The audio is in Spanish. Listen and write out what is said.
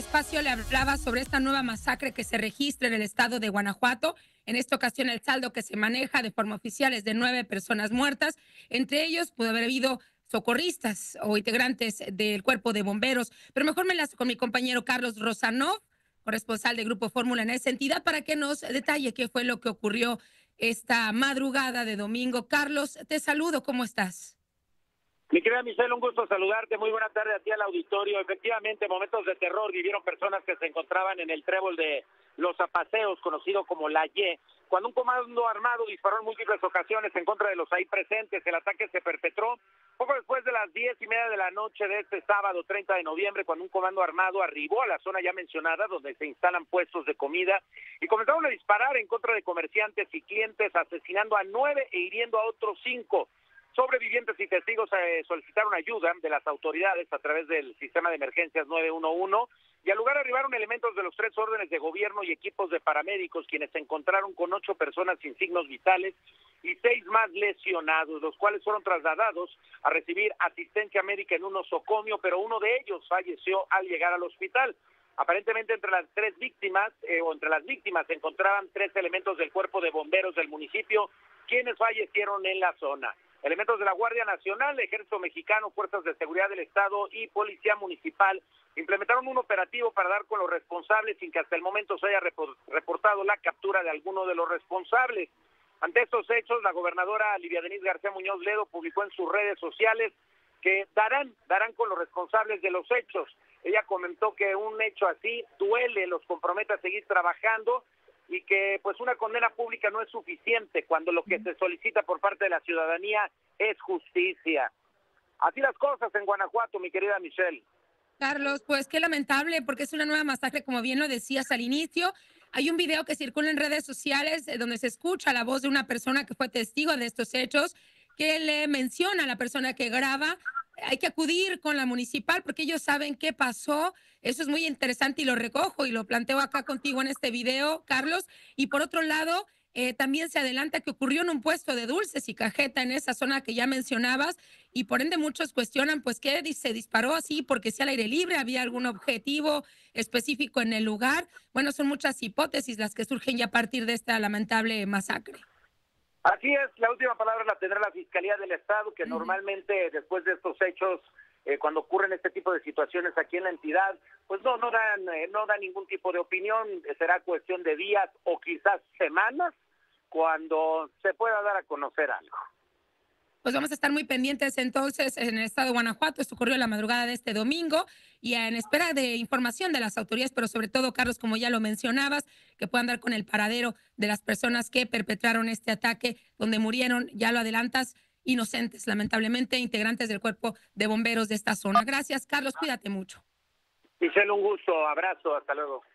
espacio le hablaba sobre esta nueva masacre que se registra en el estado de Guanajuato. En esta ocasión el saldo que se maneja de forma oficial es de 9 personas muertas. Entre ellos pudo haber habido socorristas o integrantes del cuerpo de bomberos. Pero mejor me enlazo con mi compañero Carlos Rosanov, corresponsal de Grupo Fórmula en esa entidad, para que nos detalle qué fue lo que ocurrió esta madrugada de domingo. Carlos, te saludo, ¿cómo estás? Mi querida Michelle, un gusto saludarte. Muy buena tarde a ti al auditorio. Efectivamente, momentos de terror vivieron personas que se encontraban en el trébol de Los Apaseos, conocido como La Y, cuando un comando armado disparó en múltiples ocasiones en contra de los ahí presentes. El ataque se perpetró poco después de las 10:30 de la noche de este sábado 30 de noviembre, cuando un comando armado arribó a la zona ya mencionada, donde se instalan puestos de comida, y comenzaron a disparar en contra de comerciantes y clientes, asesinando a 9 e hiriendo a otros 5. Sobrevivientes y testigos solicitaron ayuda de las autoridades a través del sistema de emergencias 911, y al lugar arribaron elementos de los 3 órdenes de gobierno y equipos de paramédicos, quienes se encontraron con 8 personas sin signos vitales y 6 más lesionados, los cuales fueron trasladados a recibir asistencia médica en un nosocomio, pero uno de ellos falleció al llegar al hospital. Aparentemente entre las víctimas se encontraban 3 elementos del cuerpo de bomberos del municipio, quienes fallecieron en la zona. Elementos de la Guardia Nacional, Ejército Mexicano, Fuerzas de Seguridad del Estado y Policía Municipal implementaron un operativo para dar con los responsables, sin que hasta el momento se haya reportado la captura de alguno de los responsables. Ante estos hechos, la gobernadora Livia Denisse García Muñoz Ledo publicó en sus redes sociales que darán con los responsables de los hechos. Ella comentó que un hecho así duele, los compromete a seguir trabajando, y que pues una condena pública no es suficiente cuando lo que se solicita por parte de la ciudadanía es justicia. Así las cosas en Guanajuato, mi querida Michelle. Carlos, pues qué lamentable, porque es una nueva masacre, como bien lo decías al inicio. Hay un video que circula en redes sociales donde se escucha la voz de una persona que fue testigo de estos hechos, que le menciona a la persona que graba: hay que acudir con la municipal porque ellos saben qué pasó. Eso es muy interesante y lo recojo y lo planteo acá contigo en este video, Carlos. Y por otro lado, también se adelanta que ocurrió en un puesto de dulces y cajeta en esa zona que ya mencionabas, y por ende muchos cuestionan pues qué se disparó así, porque si al aire libre había algún objetivo específico en el lugar. Bueno, son muchas hipótesis las que surgen ya a partir de esta lamentable masacre. Así es, la última palabra la tendrá la Fiscalía del Estado, que normalmente después de estos hechos, cuando ocurren este tipo de situaciones aquí en la entidad, pues no dan ningún tipo de opinión. Será cuestión de días o quizás semanas cuando se pueda dar a conocer algo. Pues vamos a estar muy pendientes entonces en el estado de Guanajuato. Esto ocurrió en la madrugada de este domingo y en espera de información de las autoridades, pero sobre todo, Carlos, como ya lo mencionabas, que puedan dar con el paradero de las personas que perpetraron este ataque, donde murieron, ya lo adelantas, inocentes, lamentablemente, integrantes del cuerpo de bomberos de esta zona. Gracias, Carlos, cuídate mucho. Michelle, un gusto, abrazo, hasta luego.